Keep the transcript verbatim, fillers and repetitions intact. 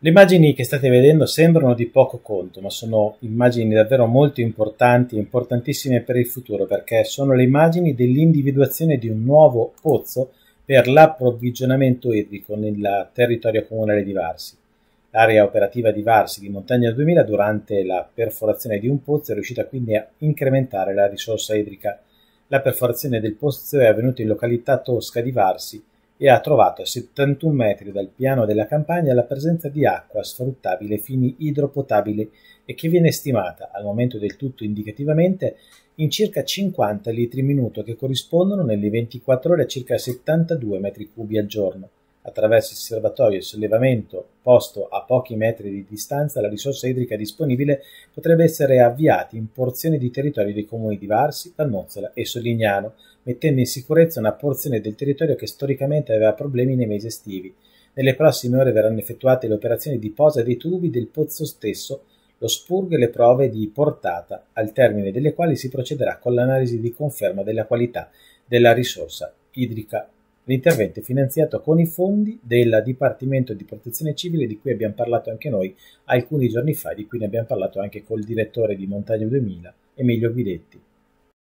Le immagini che state vedendo sembrano di poco conto, ma sono immagini davvero molto importanti e importantissime per il futuro, perché sono le immagini dell'individuazione di un nuovo pozzo per l'approvvigionamento idrico nel territorio comunale di Varsi. L'area operativa di Varsi di Montagna duemila, durante la perforazione di un pozzo, è riuscita quindi a incrementare la risorsa idrica. La perforazione del pozzo è avvenuta in località Tosca di Varsi e ha trovato a settantuno metri dal piano della campagna la presenza di acqua sfruttabile fini idropotabile e che viene stimata, al momento del tutto indicativamente, in circa cinquanta litri minuto, che corrispondono nelle ventiquattro ore a circa settantadue metri cubi al giorno. Attraverso il serbatoio e il sollevamento posto a pochi metri di distanza, la risorsa idrica disponibile potrebbe essere avviata in porzioni di territorio dei comuni di Varsi, Valmozzola e Solignano, mettendo in sicurezza una porzione del territorio che storicamente aveva problemi nei mesi estivi. Nelle prossime ore verranno effettuate le operazioni di posa dei tubi del pozzo stesso, lo spurgo e le prove di portata, al termine delle quali si procederà con l'analisi di conferma della qualità della risorsa idrica. L'intervento è finanziato con i fondi del Dipartimento di Protezione Civile, di cui abbiamo parlato anche noi alcuni giorni fa, di cui ne abbiamo parlato anche col direttore di Montagna duemila, Emilio Guidetti.